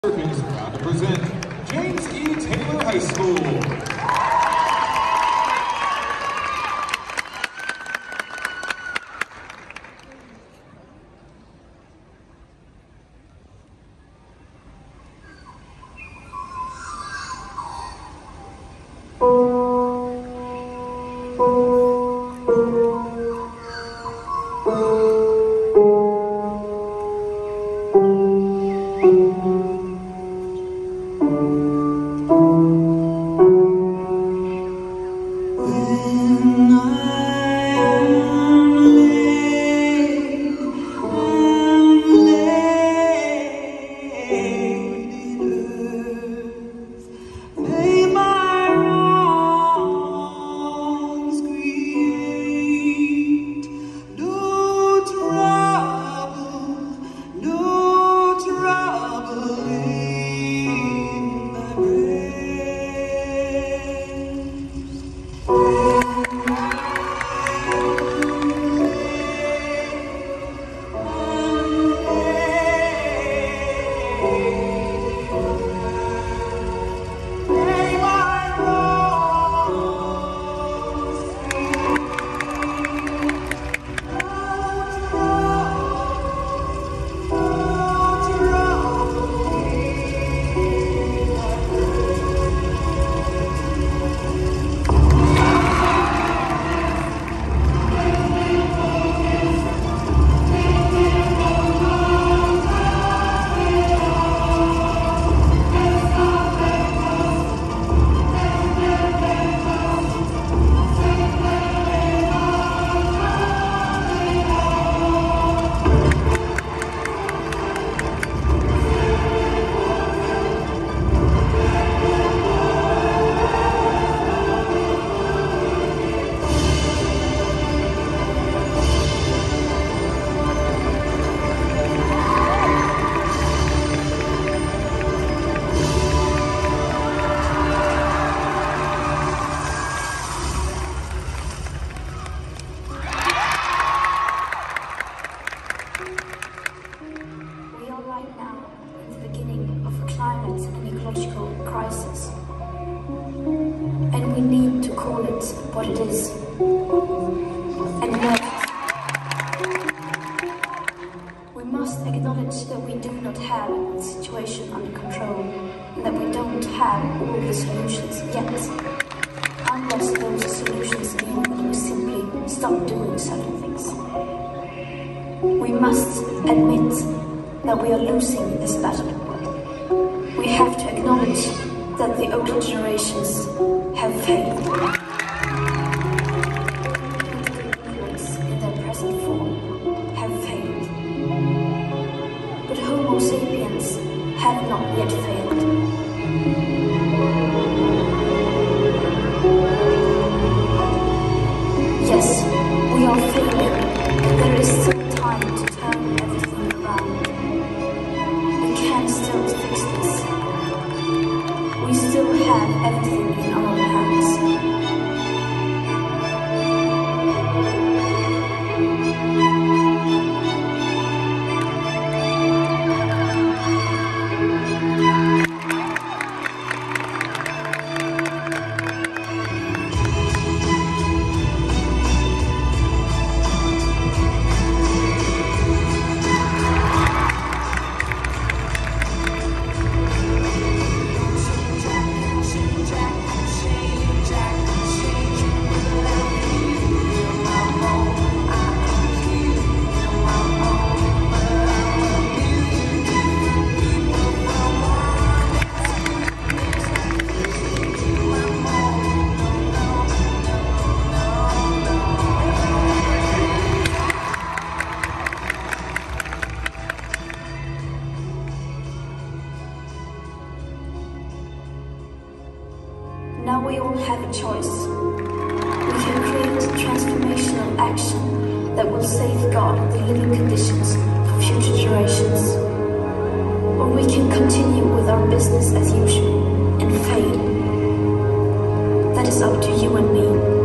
Is proud to present James E. Taylor High School. Climate and ecological crisis, and we need to call it what it is. And we must acknowledge that we do not have the situation under control, and that we don't have all the solutions yet, unless those solutions mean that we simply stop doing certain things. We must admit that we are losing this battle. We have to acknowledge that the older generations have failed. In their present form have failed. But Homo sapiens have not yet failed. Yes, we are failing, but there is still time to turn everything around. We can still fix this. We still have everything in our own hands. Now we all have a choice. We can create transformational action that will safeguard the living conditions for future generations. Or we can continue with our business as usual and fail. That is up to you and me.